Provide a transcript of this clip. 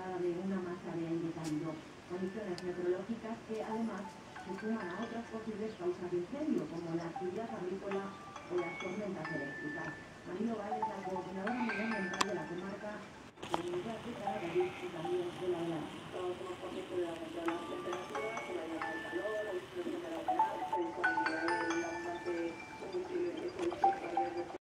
temporada de una masa de aire cálido, condiciones meteorológicas que además se suman a otras posibles causas de incendio, como la actividad agrícola o las tormentas eléctricas. Marilo Val es la coordinadora